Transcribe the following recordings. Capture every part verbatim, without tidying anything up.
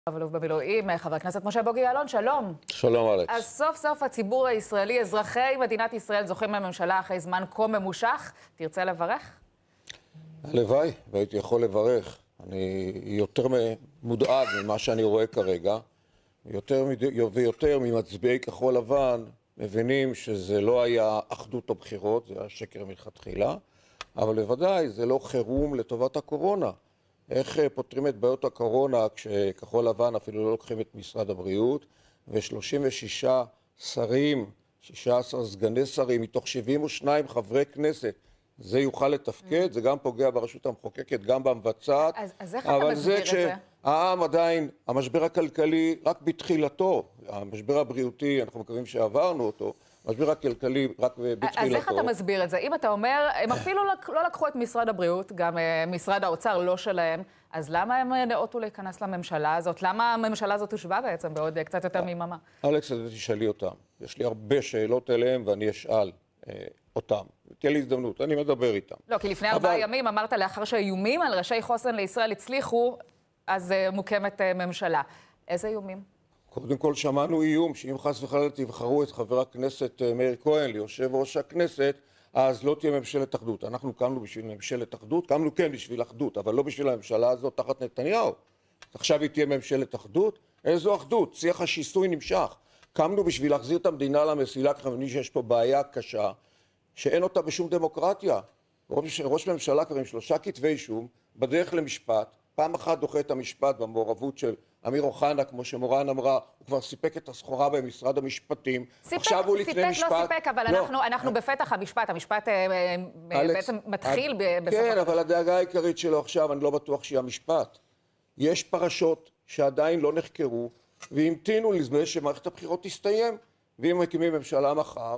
אלוף במילואים, חבר הכנסת משה בוגי יעלון, שלום. שלום אלכס. אז סוף סוף הציבור הישראלי, אזרחי מדינת ישראל, זוכים לממשלה אחרי זמן כה ממושך. תרצה לברך? הלוואי, והייתי יכול לברך. אני יותר מודאג ממה שאני רואה כרגע, יותר ויותר ממצביעי כחול לבן מבינים שזה לא היה אחדות או בחירות, זה היה שקר מלכתחילה, אבל בוודאי זה לא חירום לטובת הקורונה. איך פותרים את בעיות הקורונה כשכחול לבן אפילו לא לוקחים את משרד הבריאות, ו-שלושים ושישה שרים, שישה עשר סגני שרים, מתוך שבעים ושניים חברי כנסת, זה יוכל לתפקד, זה גם פוגע ברשות המחוקקת, גם במבצעת. אז, אז איך אתה מסביר את זה? העם עדיין, המשבר הכלכלי רק בתחילתו, המשבר הבריאותי, אנחנו מקווים שעברנו אותו, המשבר הכלכלי רק בתחילתו. אז איך אתה מסביר את זה? אם אתה אומר, הם אפילו לא לקחו את משרד הבריאות, גם משרד האוצר לא שלהם, אז למה הם נאותו להיכנס לממשלה הזאת? למה הממשלה הזאת תושבע בעצם בעוד קצת יותר מיממה? אלכס, אז תשאלי אותם. יש לי הרבה שאלות אליהם ואני אשאל אותם. תהיה לי הזדמנות, אני מדבר איתם. לא, כי לפני ארבעה ימים אמרת לאחר שהאיומים על ראשי חוסן לישראל הצליחו, אז מוקמת ממשלה. איזה איומים? קודם כל שמענו איום שאם חס וחלילה תבחרו את חבר הכנסת מאיר כהן ליושב ראש הכנסת, אז לא תהיה ממשלת אחדות. אנחנו קמנו בשביל ממשלת אחדות, קמנו כן בשביל אחדות, אבל לא בשביל הממשלה הזאת תחת נתניהו. עכשיו היא תהיה ממשלת אחדות? איזו אחדות? שיח השיסוי נמשך. קמנו בשביל להחזיר את המדינה למסילה, כמובן שיש פה בעיה קשה, שאין אותה בשום דמוקרטיה. ראש, ראש ממשלה כבר עם שלושה כתבי אישום, בדרך למשפט, פעם אחת דוחה את המשפט במעורבות של אמיר אוחנה, כמו שמורן אמרה, הוא כבר סיפק את הסחורה במשרד המשפטים. סיפק, עכשיו הוא לפני סיפק, משפט. לא סיפק, אבל לא. אנחנו, אנחנו בפתח המשפט. המשפט אלכס, בעצם מתחיל את, בסופו. כן, אבל הדאגה העיקרית שלו עכשיו, אני לא בטוח שהיא המשפט. יש פרשות שעדיין לא נחקרו, והמתינו לזמן שמערכת הבחירות תסתיים. ואם מקימים ממשלה מחר,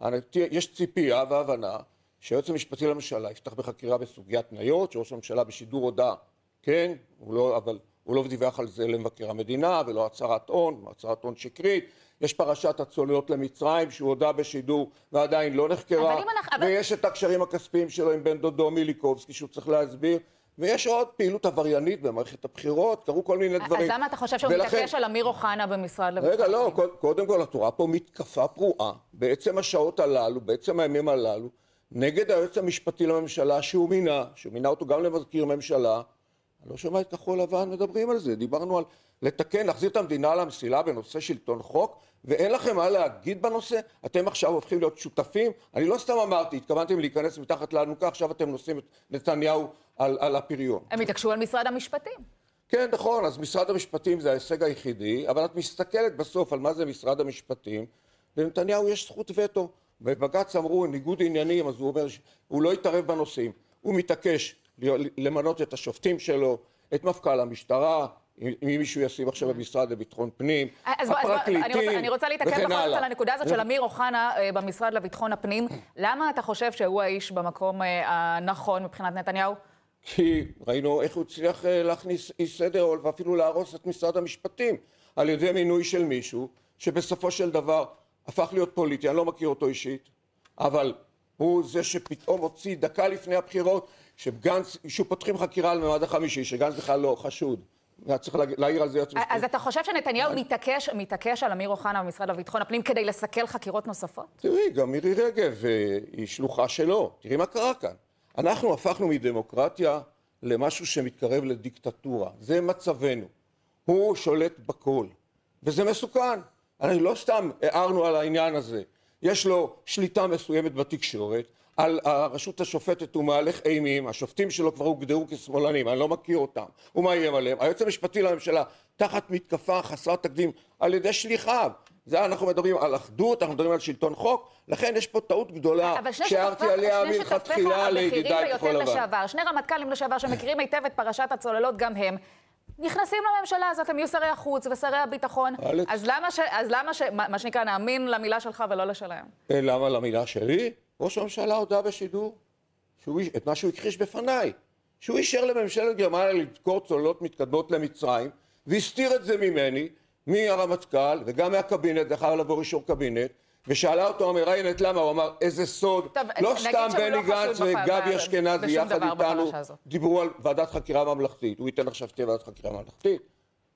יש ציפייה והבנה שהיועץ המשפטי לממשלה יפתח בחקירה בסוגיית תניות, שראש הממשלה בשידור הודעה, כן, הוא לא, אבל הוא לא דיווח על זה למבקר המדינה, ולא הצהרת הון, הצהרת הון שקרית. יש פרשת הצוללות למצרים, שהוא הודע בשידור ועדיין לא נחקרה. אבל אנחנו, ויש אבל... את הקשרים הכספיים שלו עם בן דודו מיליקובסקי, שהוא צריך להסביר. ויש עוד פעילות עבריינית במערכת הבחירות, קראו כל מיני דברים. אז למה אתה חושב שהוא ולכן... מתעקש על אמיר אוחנה במשרד לביטחון? רגע, לא, קודם כל, התורה פה מתקפה פרועה, בעצם השעות הללו, בעצם הימים הללו, נגד היועץ המשפטי לממשלה שהוא מינה, שהוא מינה אותו גם למזכיר ממשלה. אני לא שומע את כחול לבן מדברים על זה, דיברנו על לתקן, להחזיר את המדינה למסילה בנושא שלטון חוק, ואין לכם מה להגיד בנושא, אתם עכשיו הופכים להיות שותפים, אני לא סתם אמרתי, התכוונתם להיכנס מתחת לאלונקה, עכשיו אתם נושאים את נתניהו על, על הפריון. הם התעקשו על משרד המשפטים. כן, נכון, אז משרד המשפטים זה ההישג היחידי, אבל את מסתכלת בסוף על מה זה משרד המשפטים, לנתניהו יש זכות וטו, בבג"ץ אמרו ניגוד עניינים, אז הוא אומר שהוא לא יתערב בנושאים, הוא מתעקש למנות את השופטים שלו, את מפכ"ל המשטרה, אם מישהו ישים עכשיו במשרד לביטחון פנים, הפרקליטים, אני רוצה להתעכב בכל זאת על הנקודה הזאת של אמיר אוחנה במשרד לביטחון הפנים. למה אתה חושב שהוא האיש במקום הנכון מבחינת נתניהו? כי ראינו איך הוא הצליח להכניס אי סדר ואפילו להרוס את משרד המשפטים על ידי מינוי של מישהו שבסופו של דבר הפך להיות פוליטי. אני לא מכיר אותו אישית, אבל הוא זה שפתאום הוציא דקה לפני הבחירות שגנץ, שהוא פותחים חקירה על ממד החמישי, שגנץ בכלל לא חשוד. צריך להעיר על זה יועץ משפטי. אז אתה חושב שנתניהו מתעקש, מתעקש על אמיר אוחנה במשרד לביטחון הפנים כדי לסכל חקירות נוספות? תראי, גם מירי רגב היא שלוחה שלו. תראי מה קרה כאן. אנחנו הפכנו מדמוקרטיה למשהו שמתקרב לדיקטטורה. זה מצבנו. הוא שולט בכל. וזה מסוכן. אני לא סתם הערנו על העניין הזה. יש לו שליטה מסוימת בתקשורת. על הרשות השופטת הוא מהלך אימים, השופטים שלו כבר הוגדרו כשמאלנים, אני לא מכיר אותם, הוא מאיים עליהם. היועץ המשפטי לממשלה תחת מתקפה חסרת תקדים על ידי שליחיו. זה אנחנו מדברים על אחדות, אנחנו מדברים על שלטון חוק, לכן יש פה טעות גדולה שהערתי עליה מלכתחילה לידידיי כחול לבן. שני רמטכ"לים לשעבר שמכירים היטב את פרשת הצוללות גם הם, נכנסים לממשלה הזאת, הם יהיו שרי החוץ ושרי הביטחון, אז למה ש... אז למה ש... מה שנקרא, נאמין למילה שלך ולא לשלהם? למה למילה שלי? ראש הממשלה הודע בשידור שהוא, את מה שהוא הכחיש בפניי, שהוא אישר לממשלת גרמניה לדקור צוללות מתקדמות למצרים, והסתיר את זה ממני, מהרמטכ"ל וגם מהקבינט, דרך אגב לעבור אישור קבינט, ושאלה אותו המראיינת למה, הוא אמר איזה סוד, טוב, לא סתם בני גנץ וגבי אשכנזי יחד איתנו דיברו על ועדת חקירה ממלכתית, הוא ייתן עכשיו שתהיה ועדת חקירה ממלכתית.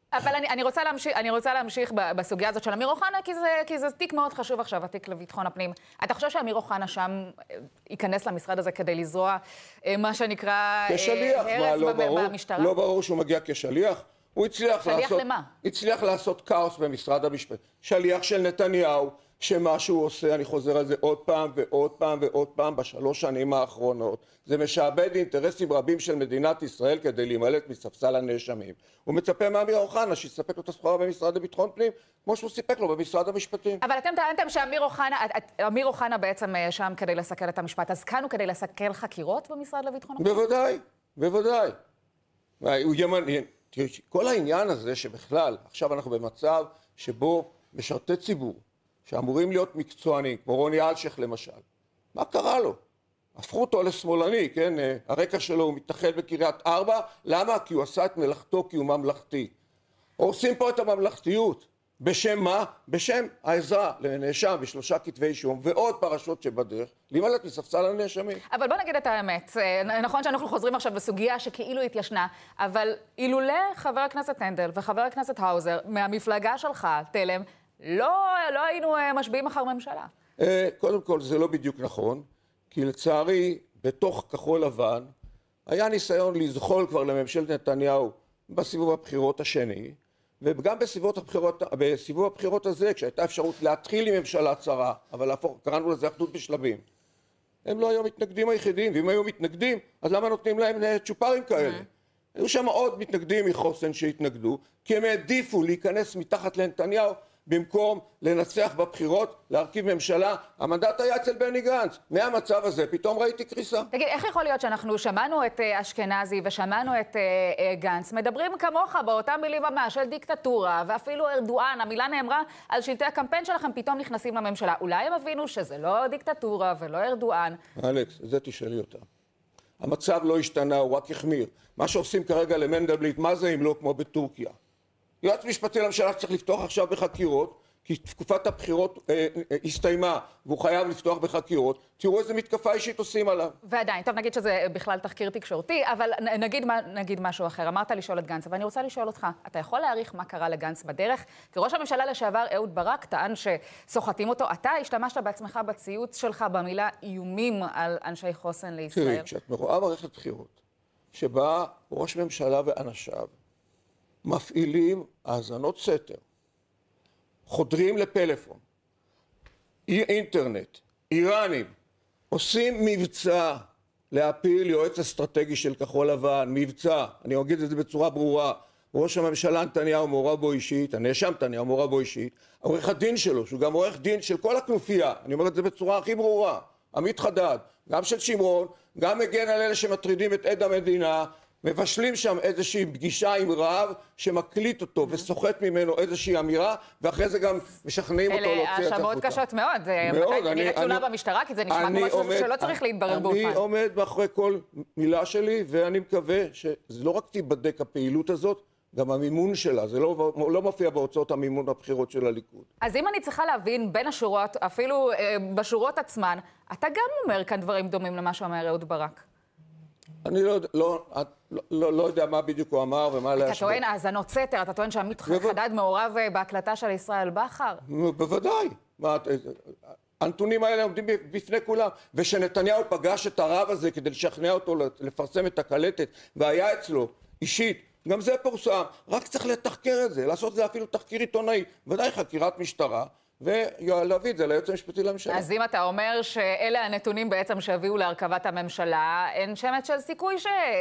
אבל אני, אני, רוצה להמשיך, אני רוצה להמשיך בסוגיה הזאת של אמיר אוחנה, כי זה, כי זה תיק מאוד חשוב עכשיו, התיק לביטחון הפנים. אתה חושב שאמיר אוחנה שם ייכנס למשרד הזה כדי לזרוע מה שנקרא כשליח, הרס לא ברור, במשטרה? לא ברור שהוא מגיע כשליח. הוא הצליח שליח לעשות... למה? הצליח לעשות כאוס במשרד המשפטים. שליח של נתניהו, שמה שהוא עושה, אני חוזר על זה עוד פעם ועוד פעם ועוד פעם בשלוש שנים האחרונות, זה משעבד אינטרסים רבים של מדינת ישראל כדי להימלט מספסל הנאשמים. הוא מצפה מאמיר אוחנה שיספק לו את הסחורה במשרד לביטחון פנים, כמו שהוא סיפק לו במשרד המשפטים. אבל אתם טענתם שאמיר אוחנה, אמיר אוחנה בעצם שם כדי לסכל את המשפט, אז כאן הוא כדי לסכל חקירות במשרד לביטחון הפנים? בוודאי, בוודאי. הוא ימני, כל העניין הזה שבכלל, עכשיו אנחנו במצב שבו משרתי ציבור, שאמורים להיות מקצוענים, כמו רוני אלשיך למשל, מה קרה לו? הפכו אותו לשמאלני, כן? הרקע שלו הוא מתנחל בקריית ארבע, למה? כי הוא עשה את מלאכתו, כי הוא ממלכתי. עושים פה את הממלכתיות. בשם מה? בשם העזרה לנאשם בשלושה כתבי אישום ועוד פרשות שבדרך, להימלט מספסל הנאשמים. אבל בוא נגיד את האמת, נכון שאנחנו חוזרים עכשיו בסוגיה שכאילו התיישנה, אבל אילולא חבר הכנסת הנדל וחבר הכנסת האוזר מהמפלגה שלך, תלם, לא, לא היינו משביעים אחר ממשלה. קודם כל זה לא בדיוק נכון, כי לצערי בתוך כחול לבן היה ניסיון לזחול כבר לממשלת נתניהו בסיבוב הבחירות השני, וגם בסיבוב הבחירות, בסיבוב הבחירות הזה, כשהייתה אפשרות להתחיל עם ממשלה צרה, אבל להפוך, קראנו לזה אחדות בשלבים, הם לא היו מתנגדים היחידים, ואם היו מתנגדים, אז למה נותנים להם צ'ופרים כאלה? היו שם עוד מתנגדים מחוסן שהתנגדו, כי הם העדיפו להיכנס מתחת לנתניהו, במקום לנצח בבחירות, להרכיב ממשלה. המנדט היה אצל בני גנץ. מהמצב הזה פתאום ראיתי קריסה. תגיד, איך יכול להיות שאנחנו שמענו את אשכנזי ושמענו את גנץ, מדברים כמוך באותם מילים ממש של דיקטטורה, ואפילו ארדואן, המילה נאמרה על שלטי הקמפיין שלכם, פתאום נכנסים לממשלה. אולי הם הבינו שזה לא דיקטטורה ולא ארדואן? אלכס, זה תשאלי אותה. המצב לא השתנה, הוא רק החמיר. מה שעושים כרגע למנדלבליט, מה זה אם לא כמו בטורקיה? יועץ משפטי לממשלה צריך לפתוח עכשיו בחקירות, כי תקופת הבחירות אה, אה, הסתיימה, והוא חייב לפתוח בחקירות. תראו איזה מתקפה אישית עושים עליו. ועדיין, טוב, נגיד שזה בכלל תחקיר תקשורתי, אבל נגיד, נגיד משהו אחר. אמרת לשאול את גנץ, אבל אני רוצה לשאול אותך, אתה יכול להעריך מה קרה לגנץ בדרך? כי ראש הממשלה לשעבר אהוד ברק טען שסוחטים אותו. אתה השתמשת בעצמך בציוץ שלך במילה איומים על אנשי חוסן לישראל. תראי, כשאת רואה מערכת בחירות, שבה ראש ממשלה ואנשיו מפעילים האזנות סתר, חודרים לפלאפון, אינטרנט, איראנים, עושים מבצע להפיל יועץ אסטרטגי של כחול לבן, מבצע, אני אגיד את זה בצורה ברורה, ראש הממשלה נתניהו מעורב בו אישית, הנאשם נתניהו מעורב בו אישית, עורך הדין שלו, שהוא גם עורך דין של כל הכנופיה, אני אומר את זה בצורה הכי ברורה, עמית חדד, גם של שמרון, גם מגן על אלה שמטרידים את עד המדינה, מבשלים שם איזושהי פגישה עם רב שמקליט אותו וסוחט ממנו איזושהי אמירה, ואחרי זה גם משכנעים אותו להוציא את החוצה. אלה האשמות קשות מאוד. מאוד. מתי נראית תלונה במשטרה? כי זה נשמע כמו משהו שלא צריך להתברר באופן. אני עומד מאחורי כל מילה שלי, ואני מקווה שזה לא רק תיבדק הפעילות הזאת, גם המימון שלה. זה לא, לא מופיע בהוצאות המימון הבחירות של הליכוד. אז אם אני צריכה להבין בין השורות, אפילו אה, בשורות עצמן, אתה גם אומר כאן דברים דומים למה שאומר אהוד ברק. אני לא, לא, לא, לא, לא יודע מה בדיוק הוא אמר ומה להשווה. אתה טוען האזנות סתר, אתה טוען שעמית חדד מעורב בהקלטה של ישראל בכר? בוודאי. מה, הנתונים האלה עומדים בפני כולם. ושנתניהו פגש את הרב הזה כדי לשכנע אותו לפרסם את הקלטת, והיה אצלו אישית, גם זה פורסם. רק צריך לתחקר את זה, לעשות זה אפילו תחקיר עיתונאי, ודאי חקירת משטרה. ולהביא את זה ליועץ המשפטי לממשלה. אז אם אתה אומר שאלה הנתונים בעצם שהביאו להרכבת הממשלה, אין שמץ של סיכוי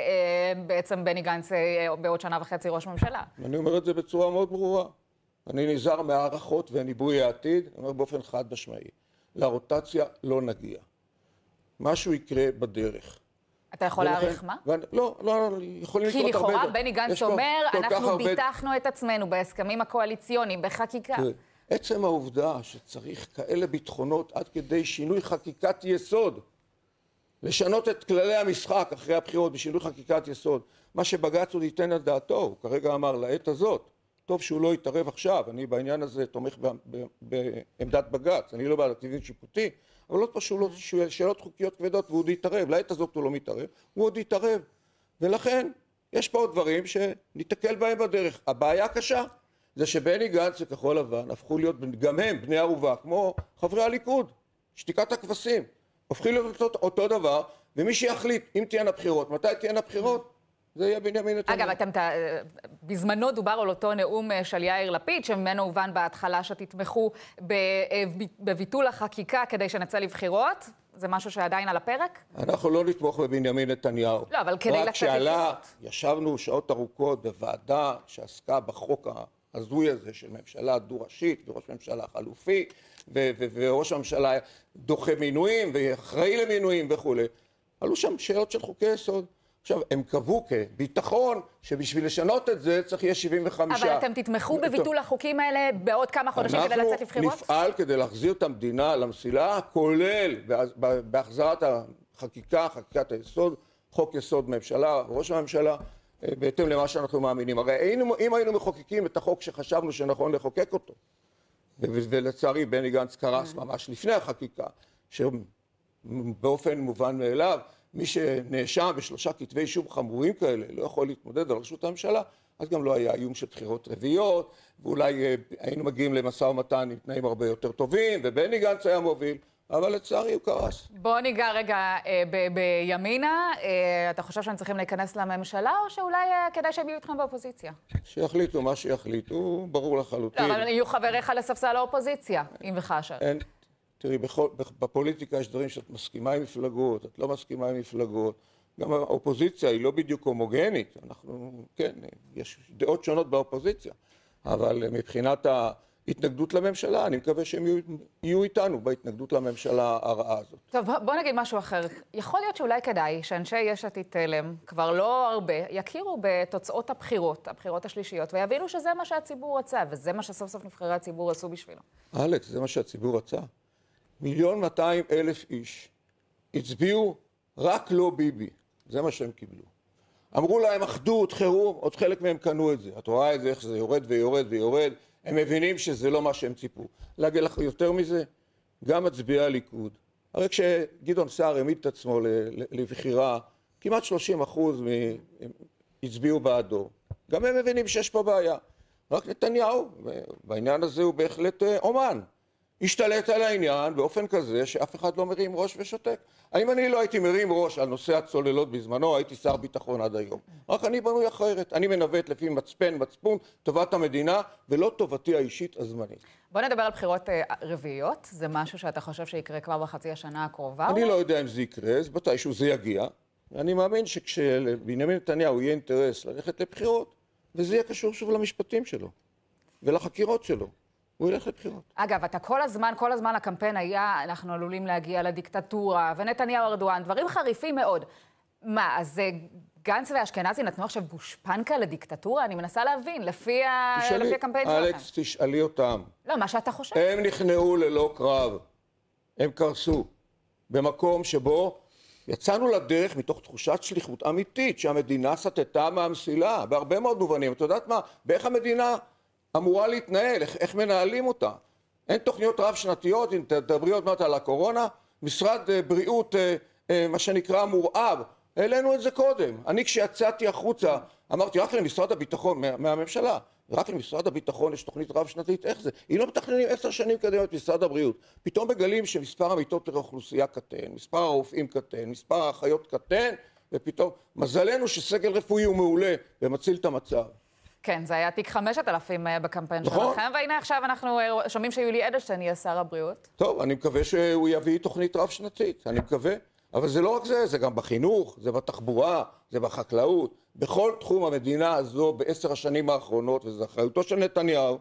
שבעצם בני גנץ בעוד שנה וחצי ראש ממשלה. אני אומר את זה בצורה מאוד ברורה. אני נזהר מהערכות וניבוי העתיד, אני אומר באופן חד משמעי. לרוטציה לא נגיע. משהו יקרה בדרך. אתה יכול להעריך מה? לא, לא, יכולים לקרות הרבה. כי לכאורה בני גנץ אומר, אנחנו ביטחנו את עצמנו בהסכמים הקואליציוניים, בחקיקה. עצם העובדה שצריך כאלה ביטחונות עד כדי שינוי חקיקת יסוד, לשנות את כללי המשחק אחרי הבחירות בשינוי חקיקת יסוד, מה שבג"ץ עוד ייתן את דעתו, הוא כרגע אמר לעת הזאת, טוב שהוא לא יתערב עכשיו, אני בעניין הזה תומך בעמדת בג"ץ, אני לא בעד אקטיביזם שיפוטי, אבל לא פשוט שאלות חוקיות כבדות והוא עוד יתערב, לעת הזאת הוא לא מתערב, הוא עוד יתערב, ולכן יש פה עוד דברים שניתקל בהם בדרך. הבעיה הקשה זה שבני גנץ וכחול לבן הפכו להיות גם הם בני ערובה, כמו חברי הליכוד, שתיקת הכבשים. הופכים להיות אותו, אותו דבר, ומי שיחליט אם תהיינה בחירות, מתי תהיינה בחירות, זה יהיה בנימין נתניהו. אגב, אתם, בזמנו דובר על אותו נאום של יאיר לפיד, שממנו הובן בהתחלה שתתמכו בביטול החקיקה כדי שנצא לבחירות. זה משהו שעדיין על הפרק? אנחנו לא נתמוך בבנימין נתניהו. לא, אבל כדי לצאת לבחירות. רק שעלה, ישבנו שעות ארוכות בוועדה שעסקה בחוק ההזוי הזה של ממשלה דו-ראשית וראש ממשלה חלופי, ו- ו- וראש הממשלה דוחה מינויים ואחראי למינויים וכו'. עלו שם שאלות של חוקי יסוד. עכשיו, הם קבעו כביטחון שבשביל לשנות את זה צריך יהיה שבעים וחמש. אבל אתם תתמכו בביטול החוקים האלה בעוד כמה חודשים כדי לצאת לבחירות? אנחנו נפעל כדי להחזיר את המדינה למסילה, כולל בהחזרת החקיקה, חקיקת היסוד, חוק יסוד ממשלה, ראש הממשלה, בהתאם למה שאנחנו מאמינים. הרי אם היינו מחוקקים את החוק שחשבנו שנכון לחוקק אותו, ולצערי בני גנץ קרס ממש לפני החקיקה, שבאופן מובן מאליו, מי שנאשם בשלושה כתבי אישום חמורים כאלה לא יכול להתמודד על ראשות הממשלה, אז גם לא היה איום של בחירות רביעיות, ואולי היינו מגיעים למשא ומתן עם תנאים הרבה יותר טובים, ובני גנץ היה מוביל, אבל לצערי הוא קרס. בוא ניגע רגע בימינה. אתה חושב שהם צריכים להיכנס לממשלה, או שאולי כדאי שהם יהיו איתכם באופוזיציה? שיחליטו מה שיחליטו, ברור לחלוטין. לא, אבל יהיו חבריך לספסל האופוזיציה, אם וכאשר. אין. תראי, בכל, בפוליטיקה יש דברים שאת מסכימה עם מפלגות, את לא מסכימה עם מפלגות. גם האופוזיציה היא לא בדיוק הומוגנית. אנחנו, כן, יש דעות שונות באופוזיציה. אבל מבחינת ההתנגדות לממשלה, אני מקווה שהם יהיו, יהיו איתנו בהתנגדות לממשלה הרעה הזאת. טוב, בוא נגיד משהו אחר. יכול להיות שאולי כדאי שאנשי יש עתיד תלם, כבר לא הרבה, יכירו בתוצאות הבחירות, הבחירות השלישיות, ויבינו שזה מה שהציבור רצה, וזה מה שסוף סוף נבחרי הציבור עשו בשבילו. אלכס, זה מה שהציבור רצה. מיליון מאתיים אלף איש הצביעו רק לא ביבי, זה מה שהם קיבלו. אמרו להם אחדות, חירום, עוד חלק מהם קנו את זה. את רואה את זה, איך זה יורד ויורד ויורד, הם מבינים שזה לא מה שהם ציפו. להגיד לך יותר מזה, גם מצביעי הליכוד. הרי כשגדעון סער העמיד את עצמו לבחירה, כמעט שלושים אחוז הצביעו בעדו. גם הם מבינים שיש פה בעיה. רק נתניהו, בעניין הזה הוא בהחלט אומן. השתלט על העניין באופן כזה שאף אחד לא מרים ראש ושותק. האם אני לא הייתי מרים ראש על נושא הצוללות בזמנו, הייתי שר ביטחון עד היום. רק אני בנוי אחרת. אני מנווט לפי מצפן, מצפון, טובת המדינה, ולא טובתי האישית הזמנית. בוא נדבר על בחירות רביעיות. זה משהו שאתה חושב שיקרה כבר בחצי השנה הקרובה? אני לא יודע אם זה יקרה, אז מתישהו זה יגיע. אני מאמין שכשבנימין נתניהו יהיה אינטרס ללכת לבחירות, וזה יהיה קשור שוב למשפטים שלו ולחקירות שלו. הוא ילך לבחירות. אגב, אתה כל הזמן, כל הזמן הקמפיין היה, אנחנו עלולים להגיע לדיקטטורה, ונתניהו ארדואן, דברים חריפים מאוד. מה, אז גנץ ואשכנזי נתנו עכשיו גושפנקה לדיקטטורה? אני מנסה להבין, לפי, תשאלי, לפי הקמפיין שלכם. אלכס, תשאלי אותם. לא, מה שאתה חושב. הם נכנעו ללא קרב. הם קרסו. במקום שבו יצאנו לדרך מתוך תחושת שליחות אמיתית, שהמדינה סטתה מהמסילה, בהרבה מאוד מובנים. את יודעת מה? באיך המדינה אמורה להתנהל, איך, איך מנהלים אותה. אין תוכניות רב-שנתיות, אם תדברי עוד מעט על הקורונה, משרד בריאות, מה שנקרא מורעב, העלינו את זה קודם. אני כשיצאתי החוצה, אמרתי רק למשרד הביטחון, מה, מהממשלה, רק למשרד הביטחון יש תוכנית רב-שנתית, איך זה? אם לא מתכננים עשר שנים קדימה את משרד הבריאות, פתאום מגלים שמספר המיטות לאוכלוסייה קטן, מספר הרופאים קטן, מספר האחיות קטן, ופתאום מזלנו שסגל רפואי הוא מעולה ומציל את המצב. כן, זה היה תיק חמשת אלפים בקמפיין נכון. שלכם, והנה עכשיו אנחנו שומעים שיולי אדלשטיין יהיה שר הבריאות. טוב, אני מקווה שהוא יביא תוכנית רב-שנתית, אני מקווה. אבל זה לא רק זה, זה גם בחינוך, זה בתחבורה, זה בחקלאות. בכל תחום המדינה הזו בעשר השנים האחרונות, וזו אחריותו של נתניהו,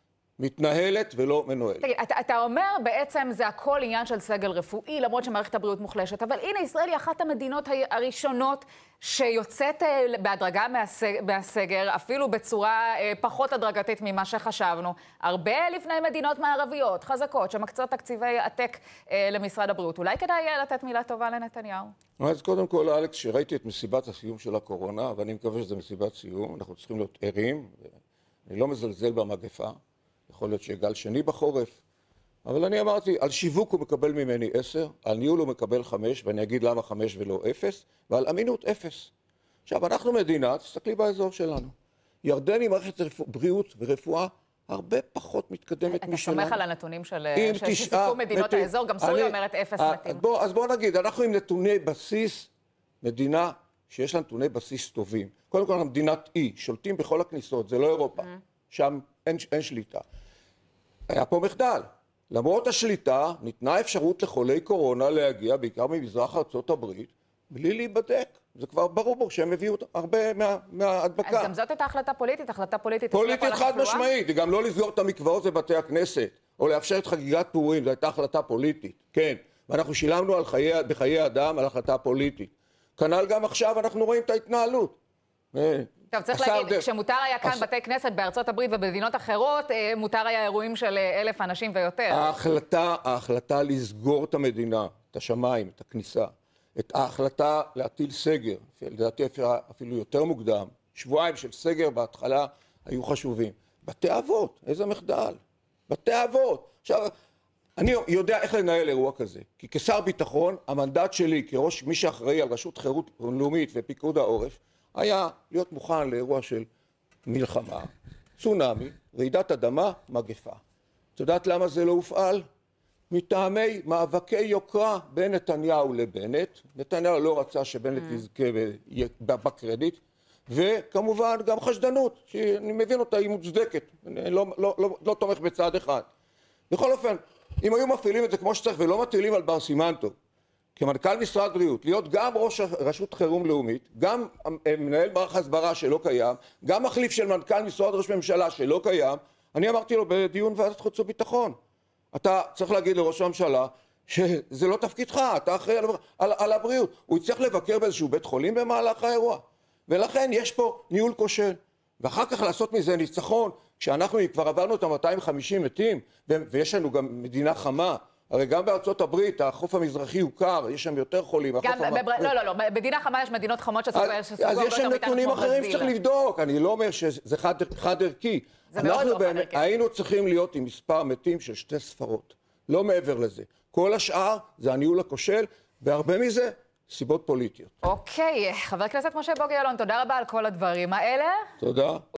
מתנהלת ולא מנוהלת. תגיד, אתה, אתה אומר בעצם זה הכל עניין של סגל רפואי, למרות שמערכת הבריאות מוחלשת, אבל הנה ישראל היא אחת המדינות הראשונות שיוצאת בהדרגה מהסג, מהסגר, אפילו בצורה פחות הדרגתית ממה שחשבנו, הרבה לפני מדינות מערביות, חזקות, שמקצות תקציבי עתק למשרד הבריאות. אולי כדאי לתת מילה טובה לנתניהו? אז קודם כל, אלכס, שראיתי את מסיבת הסיום של הקורונה, ואני מקווה שזה מסיבת סיום, אנחנו צריכים להיות ערים, אני לא מזלזל במגפה, יכול להיות שגל שני בחורף, אבל אני אמרתי, על שיווק הוא מקבל ממני עשר, על ניהול הוא מקבל חמש, ואני אגיד למה חמש ולא אפס, ועל אמינות אפס. עכשיו, אנחנו מדינה, תסתכלי באזור שלנו. ירדן היא מערכת רפוא, בריאות ורפואה הרבה פחות מתקדמת משלנו. אתה סומך על הנתונים של סיכום מדינות האזור, גם סוריה אומרת אפס מתים. אז בואו נגיד, אנחנו עם נתוני בסיס, מדינה שיש לה נתוני בסיס טובים. קודם כל, מדינת אי, שולטים בכל הכניסות, זה לא אירופה. שם אין, אין שליטה. היה פה מחדל. למרות השליטה, ניתנה אפשרות לחולי קורונה להגיע, בעיקר ממזרח ארצות הברית, בלי להיבדק. זה כבר ברור שהם הביאו הרבה מה, מההדבקה. אז גם זאת הייתה החלטה פוליטית, החלטה פוליטית. פוליטית חד משמעית, גם לא לסגור את המקוואות בבתי הכנסת, או לאפשר את חגיגת פורים, זו הייתה החלטה פוליטית, כן. ואנחנו שילמנו על חיי, בחיי אדם על החלטה פוליטית. כנ"ל גם עכשיו אנחנו רואים את ההתנהלות. טוב, צריך להגיד, כשמותר היה כאן בתי כנסת בארצות הברית ובמדינות אחרות, מותר היה אירועים של אלף אנשים ויותר. ההחלטה, ההחלטה לסגור את המדינה, את השמיים, את הכניסה, את ההחלטה להטיל סגר, לדעתי אפילו יותר מוקדם, שבועיים של סגר בהתחלה היו חשובים. בתי אבות, איזה מחדל. בתי אבות. עכשיו, אני יודע איך לנהל אירוע כזה, כי כשר ביטחון, המנדט שלי כראש מי שאחראי על רשות חירום לאומית ופיקוד העורף, היה להיות מוכן לאירוע של מלחמה, צונאמי, רעידת אדמה, מגפה. את יודעת למה זה לא הופעל? מטעמי מאבקי יוקרה בין נתניהו לבנט. נתניהו לא רצה שבנט יזכה בקרדיט, וכמובן גם חשדנות, שאני מבין אותה, היא מוצדקת, אני לא, לא, לא, לא תומך בצד אחד. בכל אופן, אם היו מפעילים את זה כמו שצריך ולא מטילים על בר סימן טוב, כמנכ"ל משרד בריאות, להיות גם ראש רשות חירום לאומית, גם מנהל מערך הסברה שלא קיים, גם מחליף של מנכ"ל משרד ראש ממשלה שלא קיים, אני אמרתי לו בדיון ועדת חוץ וביטחון, אתה צריך להגיד לראש הממשלה שזה לא תפקידך, אתה אחראי על, על, על הבריאות. הוא יצטרך לבקר באיזשהו בית חולים במהלך האירוע. ולכן יש פה ניהול כושל. ואחר כך לעשות מזה ניצחון, כשאנחנו כבר עברנו את ה-מאתיים וחמישים מתים, ויש לנו גם מדינה חמה, הרי גם בארצות הברית, החוף המזרחי הוא קר, יש שם יותר חולים. גם בבר... לא, לא, לא, מדינה חמה יש מדינות חמות שסוגרו הרבה יותר מאיתנו כמו ברזיל. אז יש שם נתונים אחרים שצריך לבדוק, אני לא אומר שזה חד, חד ערכי. זה מאוד לא חד ערכי. היינו צריכים להיות עם מספר מתים של שתי ספרות, לא מעבר לזה. כל השאר זה הניהול הכושל, והרבה מזה סיבות פוליטיות. אוקיי, חבר הכנסת משה בוגי יעלון, תודה רבה על כל הדברים האלה. תודה.